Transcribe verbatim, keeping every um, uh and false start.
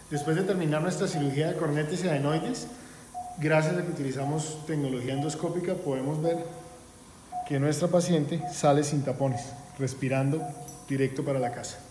Después de terminar nuestra cirugía de cornetes y adenoides, gracias a que utilizamos tecnología endoscópica, podemos ver que nuestra paciente sale sin tapones, respirando directo para la casa.